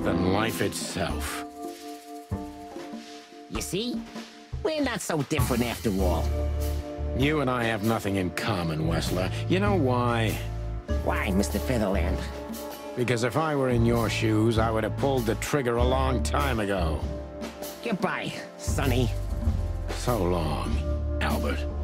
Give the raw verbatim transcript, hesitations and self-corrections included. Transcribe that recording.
than life itself. You see? We're not so different after all. You and I have nothing in common, Wessler. You know why? Why, Mister Featherland? Because if I were in your shoes, I would have pulled the trigger a long time ago. Goodbye, Sonny. So long, Albert.